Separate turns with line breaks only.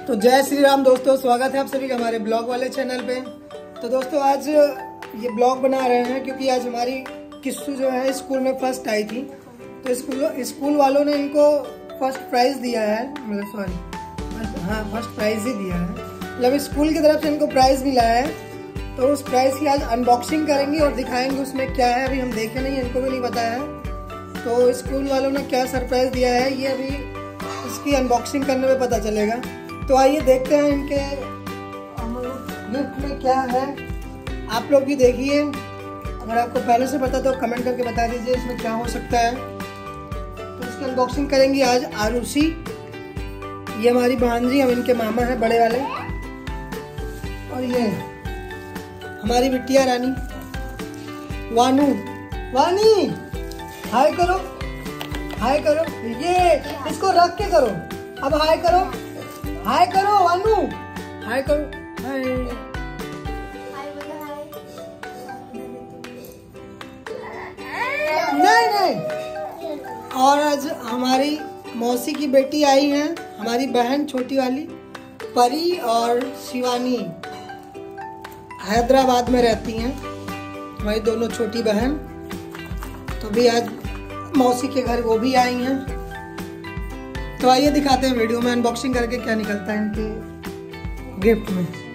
तो जय श्री राम दोस्तों, स्वागत है आप सभी का हमारे ब्लॉग वाले चैनल पे। तो दोस्तों आज ये ब्लॉग बना रहे हैं क्योंकि आज हमारी किस्सू जो है स्कूल में फर्स्ट आई थी। तो स्कूल वालों ने इनको फर्स्ट प्राइज दिया है, मतलब फर्स्ट प्राइज ही दिया है, मतलब स्कूल की तरफ से इनको प्राइज मिला है। तो उस प्राइज की आज अनबॉक्सिंग करेंगे और दिखाएंगे उसमें क्या है। अभी हम देखे नहीं, इनको भी नहीं पता है। तो स्कूल वालों ने क्या सरप्राइज दिया है ये अभी इसकी अनबॉक्सिंग करने में पता चलेगा। तो आइए देखते हैं इनके गिफ्ट में क्या है। आप लोग भी देखिए, अगर आपको पहले से पता तो कमेंट करके बता दीजिए इसमें क्या हो सकता है। तो इसकी अनबॉक्सिंग करेंगी आज आरुषि, ये हमारी भांजी, हम इनके मामा हैं बड़े वाले। और ये हमारी बिटिया रानी वानू, वानी हाय करो, हाय करो, ये इसको रख के करो, अब हाय करो, हाय करो वानू, हाय करो, हाय। नहीं। और आज हमारी मौसी की बेटी आई हैं, हमारी बहन छोटी वाली परी और शिवानी, हैदराबाद में रहती हैं हमारी दोनों छोटी बहन। तो भी आज मौसी के घर वो भी आई हैं। तो आइए दिखाते हैं वीडियो में अनबॉक्सिंग करके क्या निकलता है इनके गिफ्ट में।